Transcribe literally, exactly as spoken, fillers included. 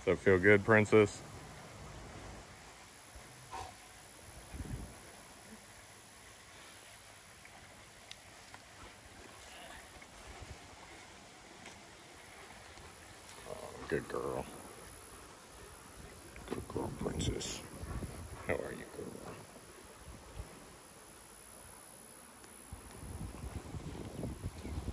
Does that feel good, princess? Oh, good girl. Good girl, princess. How are you, girl?